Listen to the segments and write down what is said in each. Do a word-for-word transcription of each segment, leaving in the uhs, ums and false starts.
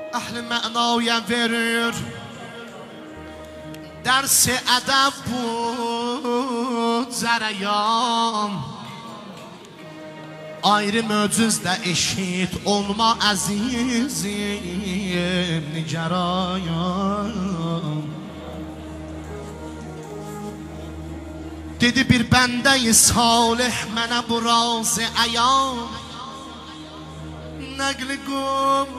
Əhl-i mənaya verir. Dərs-i ədəb bu cərəyan. Ayrı möcüzdə eşit olma əzizim nigarayam. Dedi bir bəndə-i salih mənə bu razı əyan. Nəqli qul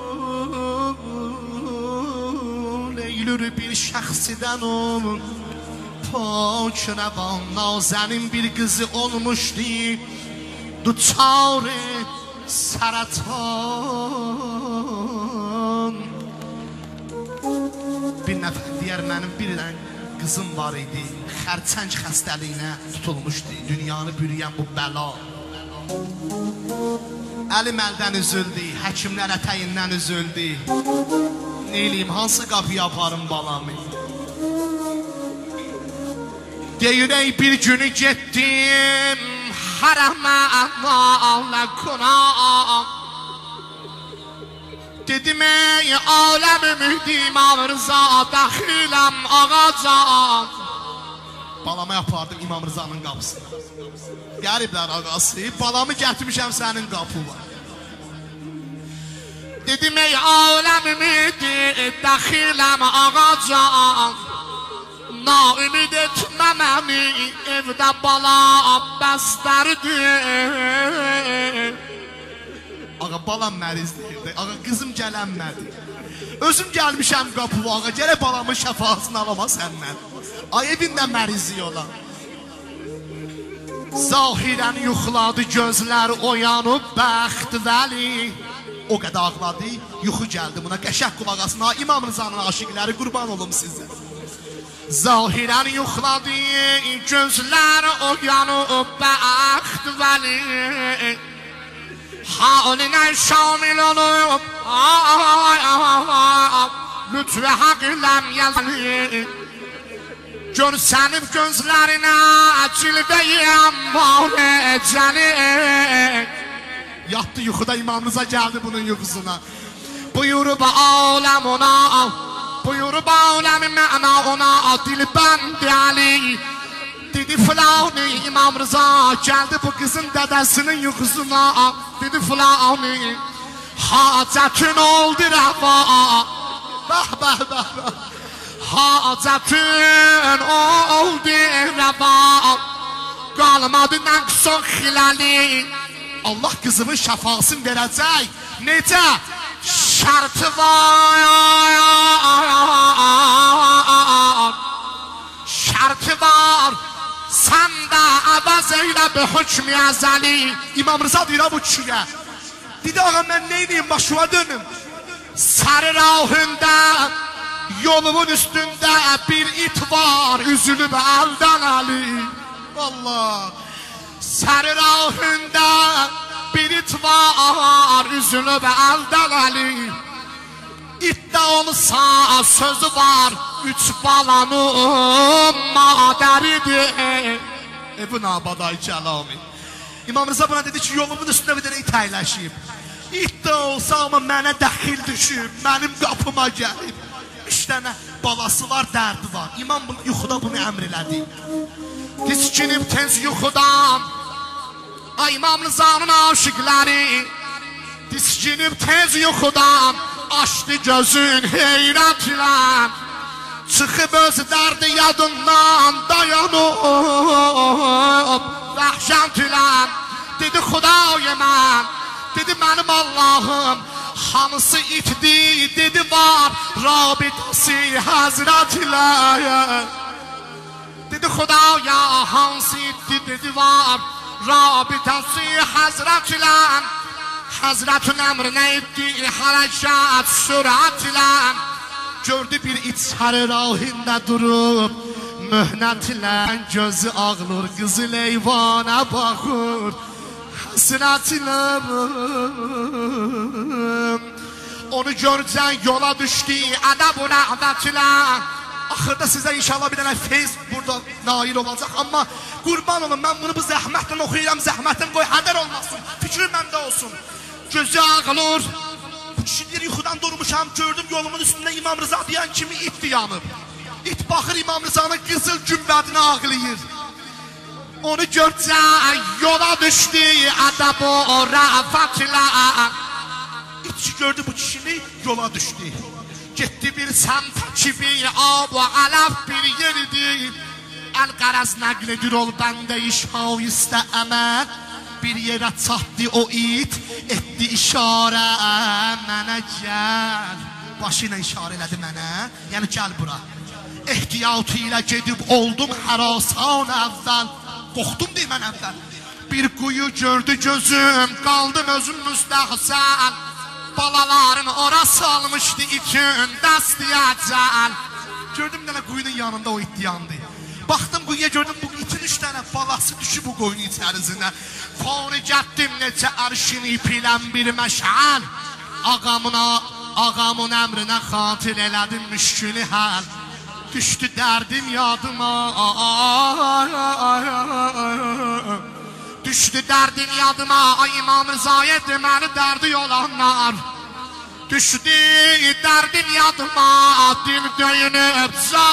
eylür bir şəxsidən olun. Pak rəvan nazənin bir qızı olmuşdu. Duçarı səratan. Bir nəfər deyər mənim bir dən qızım var idi. Xərçəng xəstəliyinə tutulmuşdu. Dünyanı bürüyən bu bəla. Əlim əldən üzüldü. Həkimlər ətəyindən üzüldü. Neyliyim, hansı qapıya aparım balamı? Deyirək bir günü getdim Hərəmə Allah qunaq. Dedim ey aləm ümidim İmam Rıza daxiləm ağacam. Balamı yapardım İmam Rıza'nın qapısına. Qəriblər ağası, balamı gətirmişəm sənin qapı var. Dedim ey aləm ümidim daxiləm ağacam. Naümid etmə məni, evdə balam bəstərdir. Ağa balam məriz deyirdi, ağa qızım gələnmədi. Özüm gəlmişəm qapı ağa, gərək balamın şəfasını alama səndən. Ay evində mərizi olan. Zahirən yuxladı gözlər oyanıb bəxt vəli. O qədər ağladı, yuxu gəldi buna, qəşək qulağasına. İmam Rıza'nın aşiqləri qurban olum sizə. Zahirən yuxladı gözlər oyanıb bəxt vəli. Halinə şamil olub lütfü haq iləm yazılı. Görsənim gözlərinə cilvəyəm bağlayəcəni. Yatdı yuxuda İmam Rıza gəldi bunun yuxusuna. Buyurub aləm ona, buyurub aləmi məna ona, dilbəndi Ali. Dedi filanı İmam Rıza gəldi bu qızın dədəsinin yuxusuna. Dedi filanı hacətin oldu rəva. Bəh bəh bəh bəh. Hacətin oldu rəva. Qalmadı nəqson xiləli. Allah qızımın şəfasını verəcək. Necə? Şərti var. Şərti var. Sən də əvəz eylə bi hükmü əzəli. İmam Rıza deyir bu kişiyə. Dedi ağa mən neyniyim, başıma dönüm. Sarı rahündə yolumun üstündə bir it var. Üzülüb əldən əli. Vallahi sarı rahündə bir it var. Üzülüb əldən əli. İtdə olsa sözü var. Üç balanın madəridir. E bu nabaday kəlami. İmam Rıza buna dedi ki yolumun üstündə bir dənə it əyləşib. İt də olsa amma mənə dəxil düşüb. Mənim qapıma gəlib. Üç dənə balası var, dərdi var. İmam bunu, yuxuda bunu əmr elədi. Diskinib tez yuxudan. Ay İmam Rıza'nın aşıqları. Diskinib tez yuxudan. Açdı gözün heyrət ilə. Çıxıb öz dərdi yadından dayanıb vəhşət ilə. Dedi Xudaya mən, dedi mənim Allahım hansı itdi, dedi var rabitası Həzrət ilə. Dedi Xudaya hansı itdi, dedi var rabitası Həzrət ilə. Həzrətin əmrinə etdi hərəkət sürət ilə. Gördü bir it sarı rahində durub möhnət ilə. Gözü ağlır, qızıl eyvana baxır həsrət ilə. Onu görcək yola düşdü ədəb-ü rəhvət ilə. Axırda sizə inşallah bir dənə feyz burada nail olacaq. Amma qurban olun, mən bunu bu zəhmətlə oxuyuram. Zəhmətim qoy hədər olmasın, fikrim məndə olsun. Gözü ağlır. Bu kişidir yuxudan durmuş Çıxmışam, gördüm yolumun üstündə İmam Rıza deyən kimi it yanıb. İt baxır İmam Rıza'nın qızıl gümbədini ağlayır. Onu görcə yola düşdü adab o rafatla. İtçi gördü bu kişini, yola düşdü. Getdi bir səmtə ki bir ab və alaf bir yeridir. Əl-qaraz nəql edir ol bəndə işaistə əməl. Bir yerə çatdı o it, etdi işarə mənə gəl. Başı ilə işarə elədi mənə, yəni gəl bura. Ehtiyatı ilə gedib oldum hərasan əvvəl. Qorxdum deyim mən əvvəl. Bir quyu gördü gözüm, qaldım özüm müstəhsən. Balaların ora salmışdı itin dəstiyəcəl. Gördüm nənə quyunun yanında o it yandı. Baxdım quyuya gördüm bu itin üç dənə balası düşüb bu qoyunun içərisində. Fani gətdim necə ərşin ipilən bir məşəl. Ağamına, ağamın əmrinə xatir elədim müşkülü həl. Düşdü dərdim yadıma. Düşdü dərdim yadıma. Ay İmam Rıza'ya deməli dərdi olanlar. Düşdü dərdim yadıma. Dil döyünüb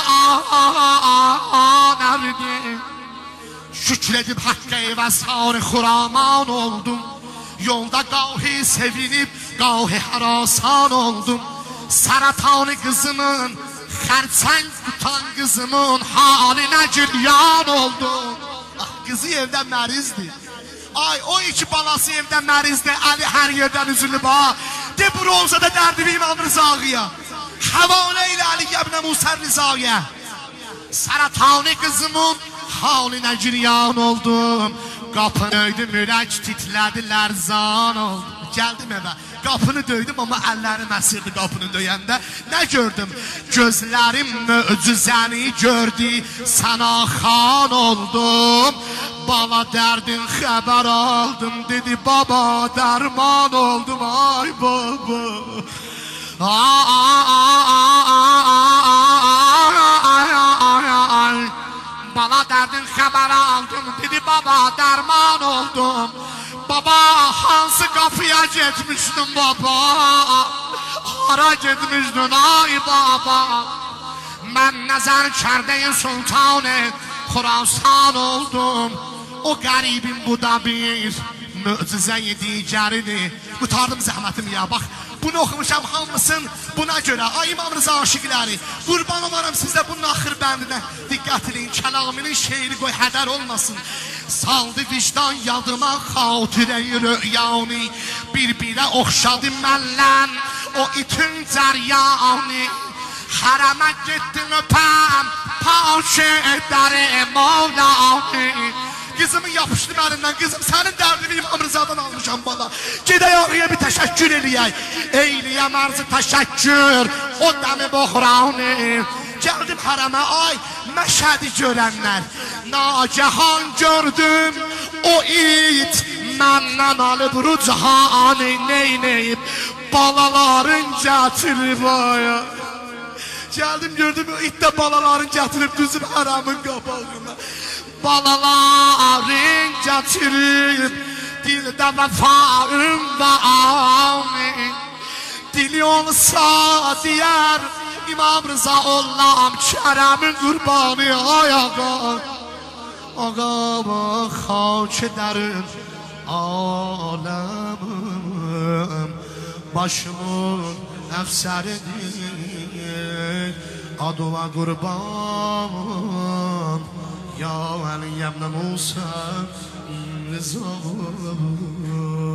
can erdi. Şükür edib haqqə evəzhar xuraman oldum. Yolda qahi sevinib qahi hərasan oldum. Saratanı qızımın, xərçəng tutan qızımın halinə gülyan oldum. Ah, qızı evdən mərizdir. Ay o iki balası evdən mərizdir. Əli hər yerdən üzülüb ha. De bronzada dərdimi İmam Rıza'ya. Həvalə ilə Əli ibn Musa Rıza'ya. Saratanı qızımın halinə giryan oldum. Qapını öydüm, ürək titlədi, lərzan oldum. Gəldim evə, qapını döydüm amma əllərim əsirdi qapını döyəndə. Nə gördüm? Gözlərim möcüzəni gördü, sana xan oldum. Bala dərdin xəbər aldım, dedi baba dərman oldum, ay baba. Bala dərdin xəbər aldım, dedi baba dərman oldum. Baba hansı qapıya getmişdin baba? Hara getmişdin ay baba? Mən nəzər kərdə-i sultanı Xurasan oldum. O qəribin bu da bir möcüzə-i digəridir. Qutardım zəhmətim ya, bax bunu oxumuşam hamısın buna görə. Ay İmam Rıza aşiqləri, qurban olaram sizə bunun axır bəndinə diqqət edin. Kəlaminin şeiri qoy hədər olmasın. Saldı vicdan yadıma xatirə-i rüyanı. Bir-birə oxşadı məllən o itin cəryanı. Hərəmə getdim öpəm paşe dəri mavlanı. Qızımı yapışdım əlindən, qızım sənin dərdini İmam Rıza'dan almışam bala. Gedək ağıya bir təşəkkür eləyək. Eyliyəm ərzı təşəkkür, o dəmi bohranı. Gəldim hərəmə, ay məşədi görənlər. Nagəhan gördüm, o it məndən alıb rucanı. Neynəyib, balaların gətirib aya. Gəldim gördüm, o it də balaların gətirib düzüb hərəmin qabağına. Balaların gətirib dildə vəfaım və amin. Dili olsa deyər İmam Rıza olam kərəmin qurbanı. Ay ağa, ağama xaç dərin aləmim. Başımın əfsəridir adıma qurban. Ya Ali ibn Musa Rıza